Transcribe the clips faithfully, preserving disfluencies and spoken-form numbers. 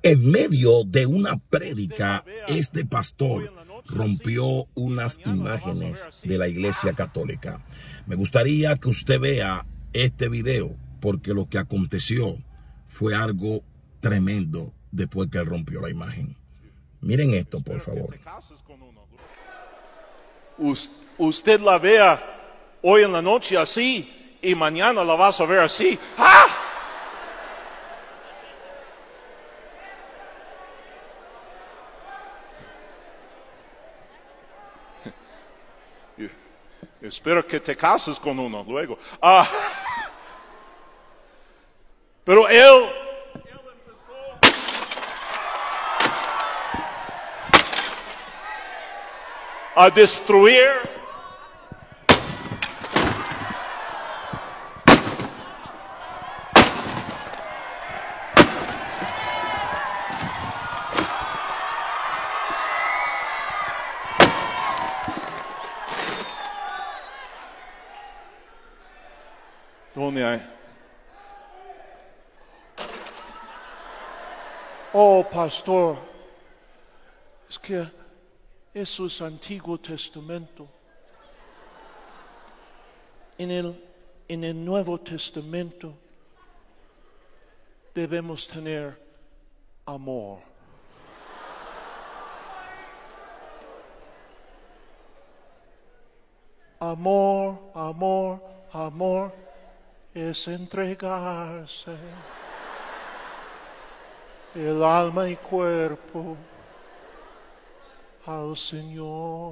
En medio de una prédica, este pastor rompió unas imágenes de la Iglesia Católica. Me gustaría que usted vea este video, porque lo que aconteció fue algo tremendo después que él rompió la imagen. Miren esto, por favor. Usted la vea hoy en la noche así y mañana la vas a ver así. ¡Ah! Espero que te cases con uno luego. Ah, pero él, él empezó a destruir ¿Dónde hay? Oh, pastor, es que eso es Antiguo Testamento. En el, en el Nuevo Testamento debemos tener amor. Amor, amor, amor. Es entregarse el alma y cuerpo al Señor.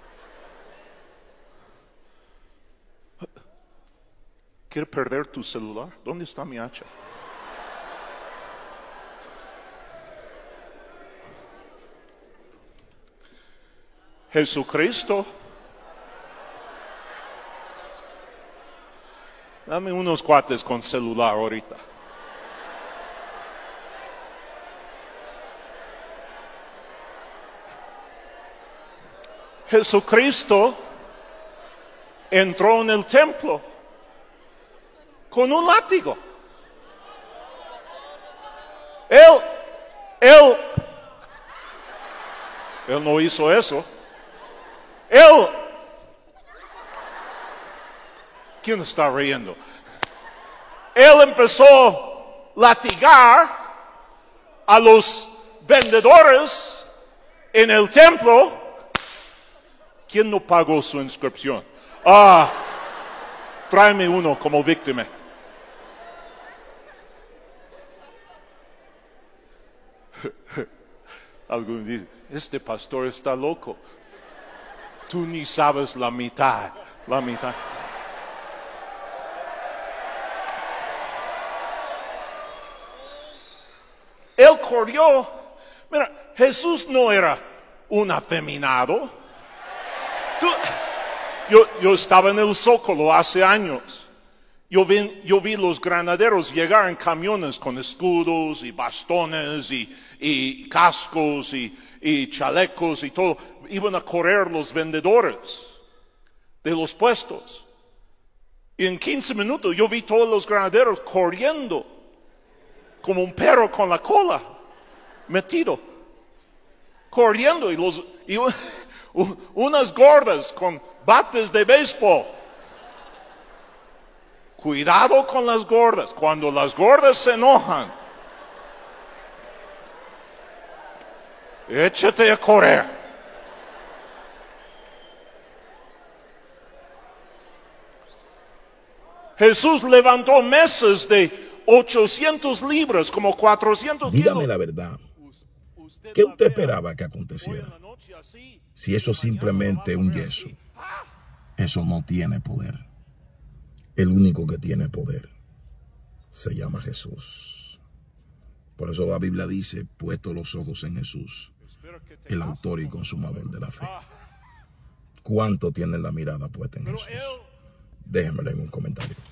¿Quieres perder tu celular? ¿Dónde está mi hacha? Jesucristo. Dame unos cuates con celular ahorita. Jesucristo entró en el templo con un látigo. Él, él, él no hizo eso. Él, ¿quién está riendo? Él empezó a latigar a los vendedores en el templo. ¿Quién no pagó su inscripción? Ah, tráeme uno como víctima. Algunos dicen, este pastor está loco. Tú ni sabes la mitad, la mitad. Él corrió. Mira, Jesús no era un afeminado. Tú, yo, yo estaba en el Zócalo hace años. Yo vi, yo vi los granaderos llegar en camiones con escudos y bastones y, y cascos y, y chalecos y todo. Iban a correr los vendedores de los puestos. Y en quince minutos yo vi todos los granaderos corriendo como un perro con la cola metido, corriendo, y los y unas gordas con bates de béisbol. Cuidado con las gordas. Cuando las gordas se enojan, échate a correr. Jesús levantó mesas de ochocientas libras, como cuatrocientos kilos. Dígame la verdad. ¿Qué usted esperaba que aconteciera? Si eso es simplemente un yeso, eso no tiene poder. El único que tiene poder se llama Jesús. Por eso la Biblia dice, puesto los ojos en Jesús, el autor y consumador de la fe. ¿Cuánto tienen la mirada puesta en Jesús? Déjenmelo en un comentario.